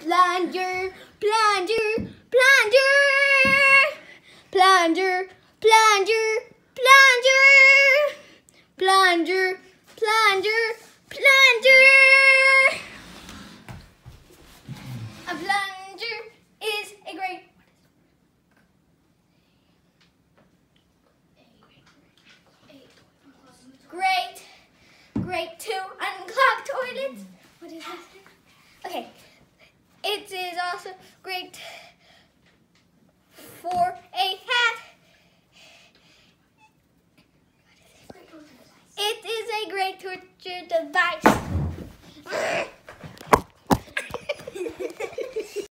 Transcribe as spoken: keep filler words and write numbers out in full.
Plunger, plunger, plunger, plunger, plunger, plunger, plunger, plunger, plunger. A plunger is a great Great, great to unclog toilets. What is that? Okay. It is also great for a hat. It is a great torture device.